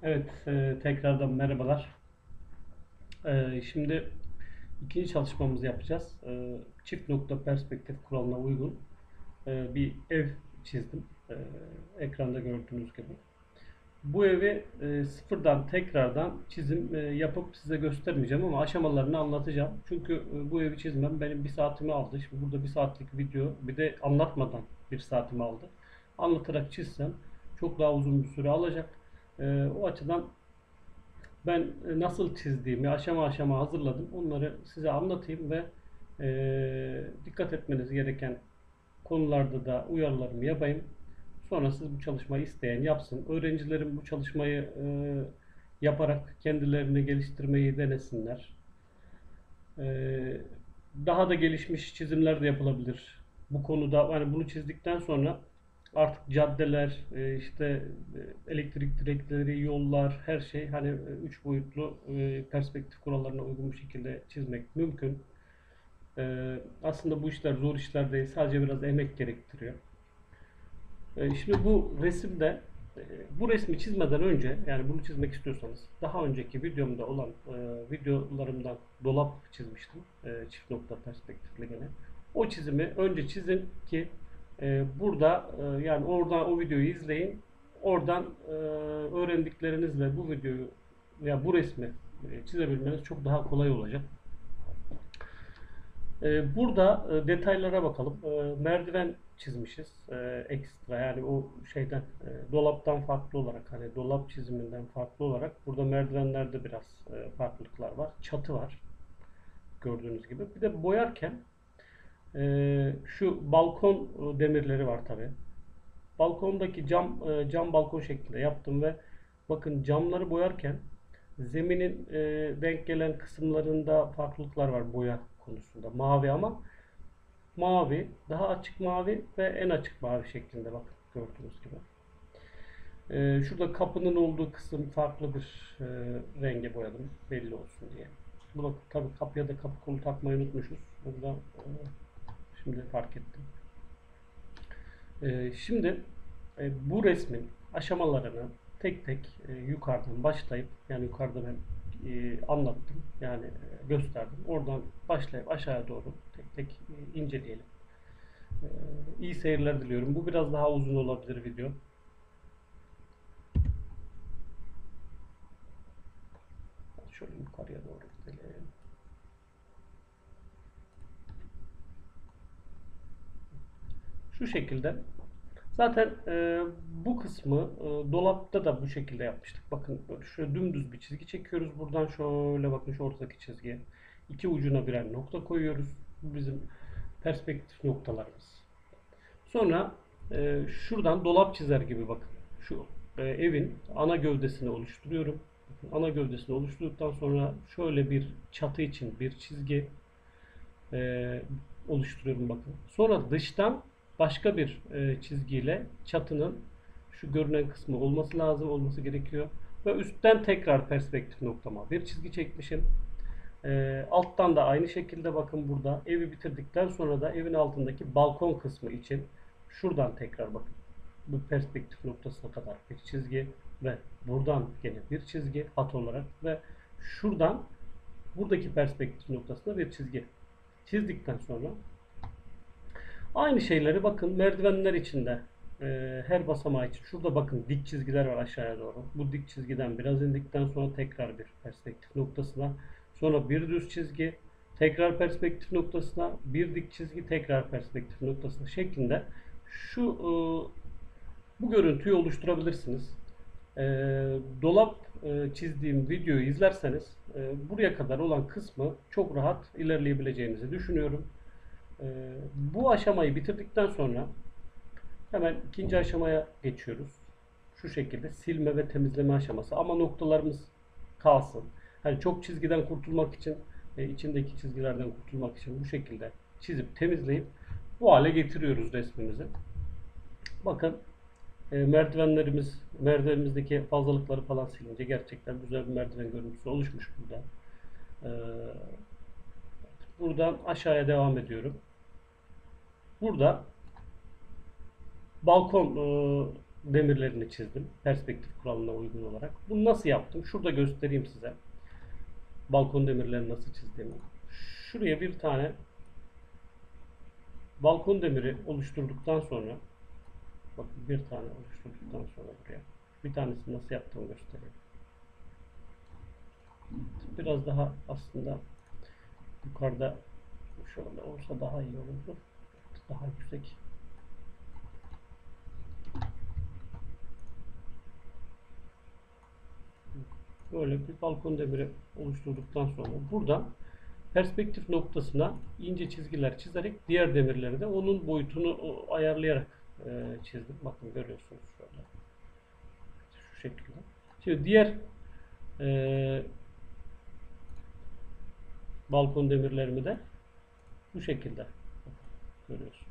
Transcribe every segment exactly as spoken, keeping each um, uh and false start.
Evet, e, tekrardan merhabalar. E, şimdi ikinci çalışmamızı yapacağız. E, çift nokta perspektif kuralına uygun e, bir ev çizdim. E, ekranda gördüğünüz gibi. Bu evi e, sıfırdan tekrardan çizim e, yapıp size göstermeyeceğim ama aşamalarını anlatacağım. Çünkü e, bu evi çizmem benim bir saatimi aldı. Şimdi burada bir saatlik video, bir de anlatmadan bir saatimi aldı. Anlatarak çizsem çok daha uzun bir süre alacak. E, o açıdan ben e, nasıl çizdiğimi aşama aşama hazırladım. Onları size anlatayım ve e, dikkat etmeniz gereken konularda da uyarılarımı yapayım. Sonra siz bu çalışmayı isteyen yapsın. Öğrencilerim bu çalışmayı e, yaparak kendilerini geliştirmeyi denesinler. E, Daha da gelişmiş çizimler de yapılabilir. Bu konuda hani bunu çizdikten sonra artık caddeler, e, işte e, elektrik direkleri, yollar, her şey hani e, üç boyutlu e, perspektif kurallarına uygun bir şekilde çizmek mümkün. E, Aslında bu işler zor işler değil, sadece biraz emek gerektiriyor. E, Şimdi bu resimde e, bu resmi çizmeden önce yani bunu çizmek istiyorsanız daha önceki videomda olan e, videolarımdan dolap çizmiştim. E, çift nokta perspektifli gene. O çizimi önce çizin ki e, burada e, yani oradan o videoyu izleyin. Oradan e, öğrendiklerinizle bu videoyu veya bu resmi e, çizebilmeniz çok daha kolay olacak. Ee, burada e, detaylara bakalım. Ee, merdiven çizmişiz. Ee, ekstra yani o şeyden e, dolaptan farklı olarak hani dolap çiziminden farklı olarak burada merdivenlerde biraz e, farklılıklar var. Çatı var gördüğünüz gibi. Bir de boyarken e, şu balkon e, demirleri var tabi. Balkondaki cam e, cam balkon şeklinde yaptım ve bakın camları boyarken zeminin e, denk gelen kısımlarında farklılıklar var boya konusunda. Mavi ama mavi, daha açık mavi ve en açık mavi şeklinde bakın gördüğünüz gibi. Ee, şurada kapının olduğu kısım farklı bir e, renge boyadım belli olsun diye. Bu da tabii kapıya da kapı kolu takmayı unutmuşuz. Burada e, şimdi fark ettim. E, şimdi e, bu resmin aşamalarını tek tek e, yukarıdan başlayıp yani yukarıda ben e, anlattım yani e, gösterdim. Oradan başlayıp aşağıya doğru tek tek e, inceleyelim. Ee, iyi seyirler diliyorum. Bu biraz daha uzun olabilir video. Şöyle yukarıya doğru gidelim. Şu şekilde. Zaten e, bu kısmı e, dolapta da bu şekilde yapmıştık. Bakın böyle şöyle dümdüz bir çizgi çekiyoruz. Buradan şöyle bakın şu ortadaki çizgiye. İki ucuna birer nokta koyuyoruz. Bu bizim perspektif noktalarımız. Sonra e, şuradan dolap çizer gibi bakın. Şu e, evin ana gövdesini oluşturuyorum. Bakın, ana gövdesini oluşturduktan sonra şöyle bir çatı için bir çizgi e, oluşturuyorum bakın. Sonra dıştan başka bir e, çizgiyle çatının şu görünen kısmı olması lazım, olması gerekiyor. Ve üstten tekrar perspektif noktama bir çizgi çekmişim. E, alttan da aynı şekilde bakın burada evi bitirdikten sonra da evin altındaki balkon kısmı için şuradan tekrar bakın. Bu perspektif noktasına kadar bir çizgi ve buradan gene bir çizgi hat olarak ve şuradan buradaki perspektif noktasına bir çizgi çizdikten sonra aynı şeyleri bakın merdivenler içinde e, her basamağı için şurada bakın dik çizgiler var aşağıya doğru. Bu dik çizgiden biraz indikten sonra tekrar bir perspektif noktasına, sonra bir düz çizgi, tekrar perspektif noktasına, bir dik çizgi, tekrar perspektif noktasına şeklinde şu e, bu görüntüyü oluşturabilirsiniz. E, Dolap e, çizdiğim videoyu izlerseniz e, buraya kadar olan kısmı çok rahat ilerleyebileceğinizi düşünüyorum. E, Bu aşamayı bitirdikten sonra hemen ikinci aşamaya geçiyoruz. Şu şekilde silme ve temizleme aşaması ama noktalarımız kalsın. Hani çok çizgiden kurtulmak için e, içindeki çizgilerden kurtulmak için bu şekilde çizip temizleyip bu hale getiriyoruz resmimizi. Bakın e, merdivenlerimiz, merdivenimizdeki fazlalıkları falan silince gerçekten güzel bir merdiven görüntüsü oluşmuş burada. E, Buradan aşağıya devam ediyorum. Burada balkon e, demirlerini çizdim. Perspektif kuralına uygun olarak. Bunu nasıl yaptım? Şurada göstereyim size. Balkon demirlerini nasıl çizdiğimi. Şuraya bir tane balkon demiri oluşturduktan sonra, bakın bir tane oluşturduktan sonra buraya bir tanesini nasıl yaptığımı göstereyim. Biraz daha aslında yukarıda şöyle olsa daha iyi olurdu. Daha yüksek. Böyle bir balkon demiri oluşturduktan sonra buradan perspektif noktasına ince çizgiler çizerek diğer demirleri de onun boyutunu ayarlayarak e, çizdim. Bakın görüyorsunuz şöyle. Şu şekilde. Şimdi diğer e, balkon demirlerimi de bu şekilde görüyorsunuz.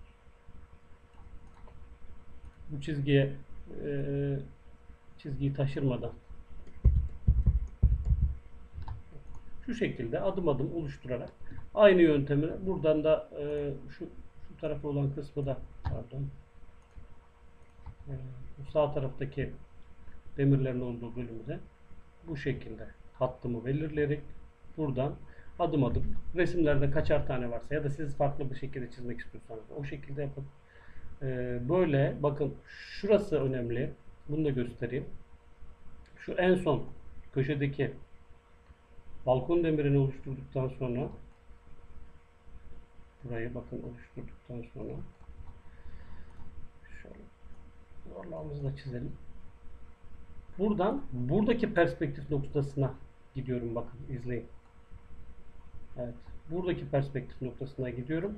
Bu çizgiye e, çizgiyi taşırmadan şu şekilde adım adım oluşturarak aynı yöntemi buradan da e, şu şu tarafa olan kısmı da pardon e, bu sağ taraftaki demirlerin olduğu bölümü de bu şekilde hattımı belirleyerek buradan adım adım resimlerde kaçar tane varsa ya da siz farklı bir şekilde çizmek istiyorsanız o şekilde yapın. E, böyle bakın şurası önemli. Bunu da göstereyim. Şu en son köşedeki balkon demirini oluşturduktan sonra burayı bakın oluşturduktan sonra şöyle yuvarlağımızı çizelim. Buradan buradaki perspektif noktasına gidiyorum, bakın izleyin. Evet, buradaki perspektif noktasına gidiyorum.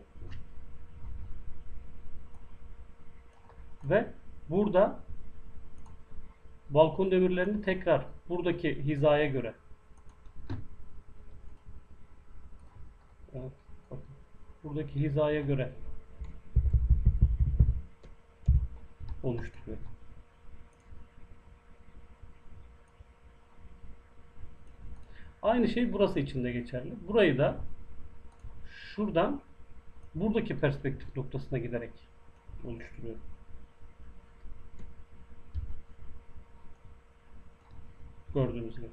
Ve burada balkon demirlerini tekrar buradaki hizaya göre evet, bakın, buradaki hizaya göre oluşturuyor. Aynı şey burası için de geçerli. Burayı da şuradan buradaki perspektif noktasına giderek oluşturuyor. Gördüğünüz gibi.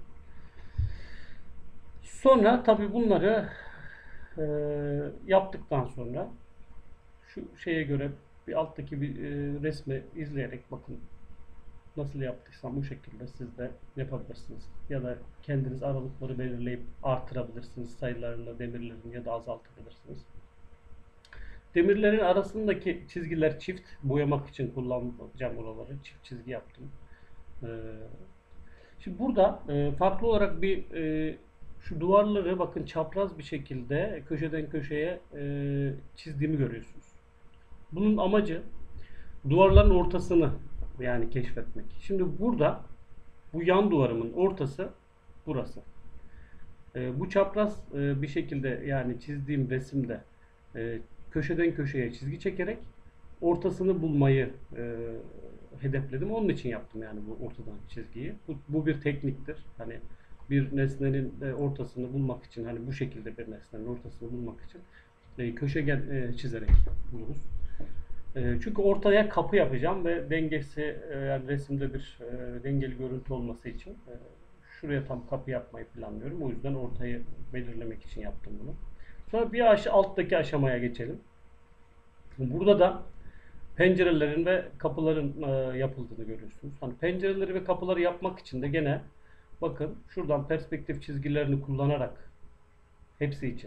Sonra tabi bunları e, yaptıktan sonra şu şeye göre bir alttaki bir e, resmi izleyerek bakın nasıl yaptıysam bu şekilde siz de yapabilirsiniz. Ya da kendiniz aralıkları belirleyip artırabilirsiniz sayılarını, demirlerini ya da azaltabilirsiniz. Demirlerin arasındaki çizgiler çift boyamak için kullanacağım oraları. Çift çizgi yaptım. Ee, şimdi burada e, farklı olarak bir e, şu duvarları bakın çapraz bir şekilde köşeden köşeye e, çizdiğimi görüyorsunuz. Bunun amacı duvarların ortasını yani keşfetmek. Şimdi burada bu yan duvarımın ortası burası. E, bu çapraz e, bir şekilde yani çizdiğim resimde e, köşeden köşeye çizgi çekerek ortasını bulmayı e, hedefledim. Onun için yaptım yani bu ortadan çizgiyi. Bu, bu bir tekniktir. Hani bir nesnenin e, ortasını bulmak için hani bu şekilde bir nesnenin ortasını bulmak için e, köşegen e, çizerek buluruz. E, çünkü ortaya kapı yapacağım ve dengesi e, yani resimde bir e, dengeli görüntü olması için e, şuraya tam kapı yapmayı planlıyorum. O yüzden ortayı belirlemek için yaptım bunu. Sonra bir aşağı alttaki aşamaya geçelim. Burada da pencerelerin ve kapıların e, yapıldığını görüyorsunuz. Hani pencereleri ve kapıları yapmak için de gene bakın şuradan perspektif çizgilerini kullanarak hepsi için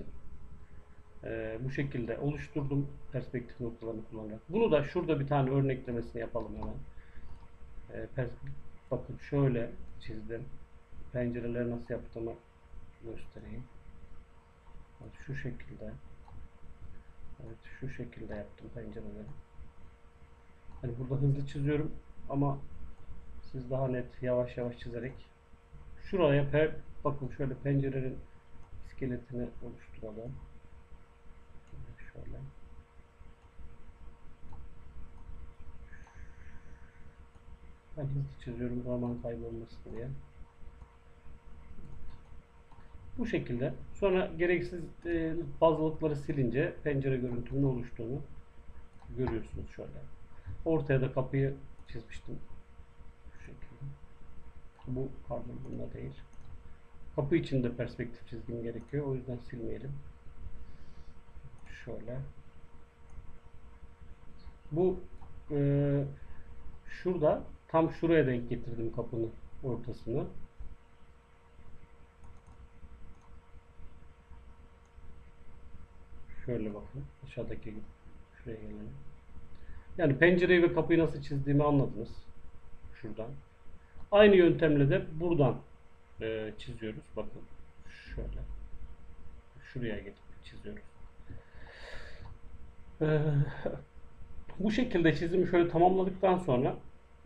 e, bu şekilde oluşturdum perspektif noktalarını kullanarak. Bunu da şurada bir tane örneklemesini yapalım hemen. E, bakın şöyle çizdim. Pencereleri nasıl yaptığımı göstereyim. Şu şekilde. Evet, şu şekilde yaptım pencereleri. Hani burada hızlı çiziyorum ama siz daha net yavaş yavaş çizerek şuraya per, bakın şöyle pencerenin iskeletini oluşturalım. Şöyle. Ben hızlı çiziyorum zaman kaybolmasın diye. Bu şekilde. Sonra gereksiz e, fazlalıkları silince pencere görüntümün oluştuğunu görüyorsunuz şöyle. Ortaya da kapıyı çizmiştim. Bu pardon bunda değil. Kapı için de perspektif çizgim gerekiyor. O yüzden silmeyelim. Şöyle. Bu e, şurada tam şuraya denk getirdim kapının ortasını. Şöyle bakın. Aşağıdaki gibi. Şuraya gelelim. Yani pencereyi ve kapıyı nasıl çizdiğimi anladınız. Şuradan. Aynı yöntemle de buradan e, çiziyoruz. Bakın. Şöyle. Şuraya gelip çiziyoruz. E, bu şekilde çizimi şöyle tamamladıktan sonra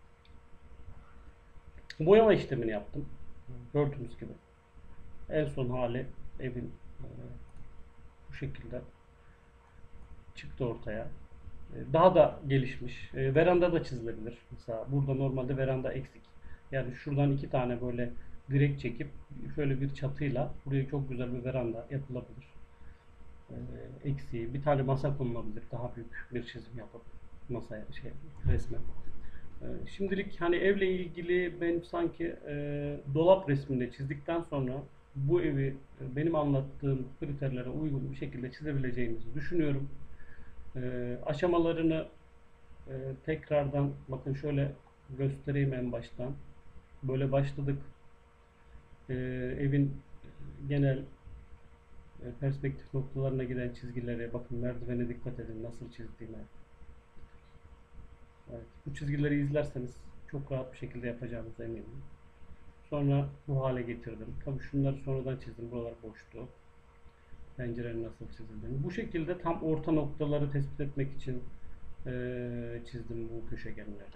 boyama işlemini yaptım. Gördüğünüz gibi. En son hali evin e, bu şekilde çıktı ortaya. E, Daha da gelişmiş. E, veranda da çizilebilir. Mesela burada normalde veranda eksik. Yani şuradan iki tane böyle direk çekip şöyle bir çatıyla buraya çok güzel bir veranda yapılabilir. E, eksiği. Bir tane masa konulabilir. Daha büyük bir çizim yapıp masaya şey resme. E, şimdilik hani evle ilgili ben sanki e, dolap resminde çizdikten sonra bu evi e, benim anlattığım kriterlere uygun bir şekilde çizebileceğimizi düşünüyorum. E, aşamalarını e, tekrardan bakın şöyle göstereyim en baştan. Böyle başladık. E, evin genel e, perspektif noktalarına giden çizgilere bakın, merdivene dikkat edin nasıl çizdiğime. Evet, bu çizgileri izlerseniz çok rahat bir şekilde yapacağınıza eminim. Sonra bu hale getirdim. Tabii şunları sonradan çizdim. Buralar boştu. Pencerenin nasıl çizildiğini. Bu şekilde tam orta noktaları tespit etmek için e, çizdim bu köşegenleri.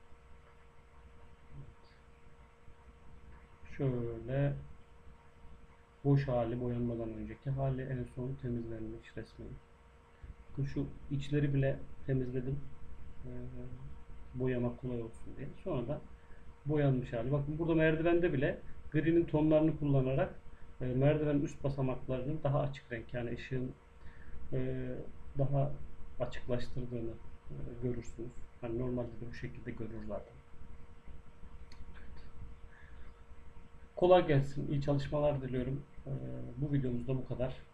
Şöyle boş hali, boyanmadan önceki hali, en son temizlenmiş resmen. Şu içleri bile temizledim. E, boyamak kolay olsun diye. Sonra da boyanmış hali. Bakın burada merdivende bile gri'nin tonlarını kullanarak e, merdivenin üst basamaklarının daha açık renk, yani ışığın e, daha açıklaştırdığını e, görürsünüz. Hani normalde de bu şekilde görür zaten. Kolay gelsin. İyi çalışmalar diliyorum. E, bu videomuz da bu kadar.